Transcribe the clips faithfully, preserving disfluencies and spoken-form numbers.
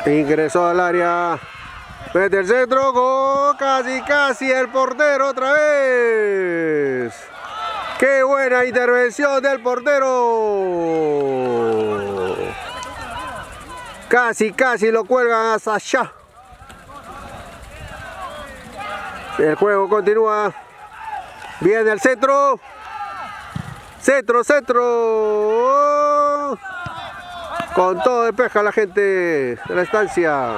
Ingresó al área. Mete el centro, gol, casi casi el portero otra vez. ¡Qué buena intervención del portero! Casi casi lo cuelgan hasta allá. El juego continúa. Viene el centro. Centro, centro. Con todo despeja la gente de la estancia.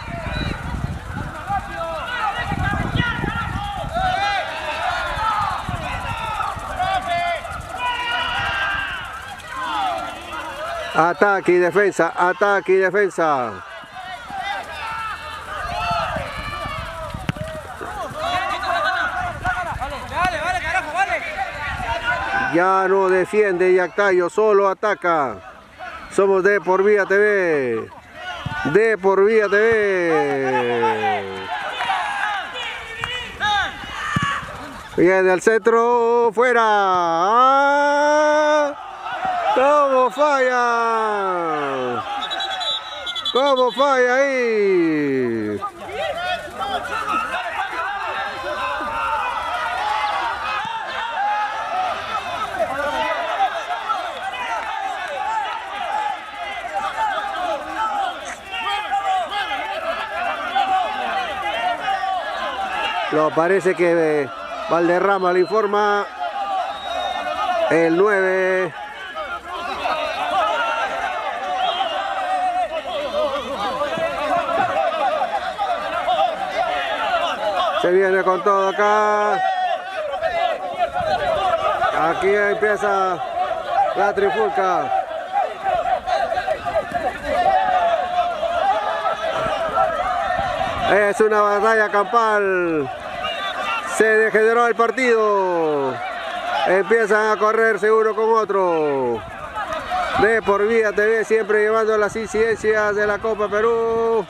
Ataque y defensa, ataque y defensa. Ya no defiende Yactayo, solo ataca. Somos de Por Vida T V. De Por Vida T V. Viene al centro, fuera. ¡Ah! ¿Cómo falla? ¿Cómo falla ahí? Lo parece que Valderrama le informa. El nueve. Se viene con todo acá. Aquí empieza la trifulca. Es una batalla campal. Se degeneró el partido. Empiezan a correrse uno con otro. De Por Vida T V siempre llevando las incidencias de la Copa Perú.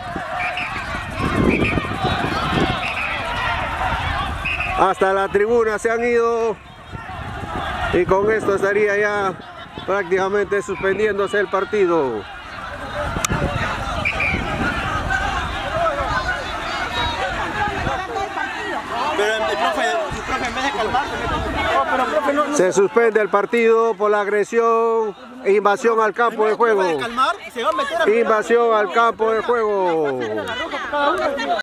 Hasta la tribuna se han ido. Y con esto estaría ya prácticamente suspendiéndose el partido. Pero el profe, el profe en vez de calmarse, no, pero profe no, no. Se suspende el partido por la agresión e invasión al campo de juego. Calmar, se va a meter a... Invasión al campo de juego.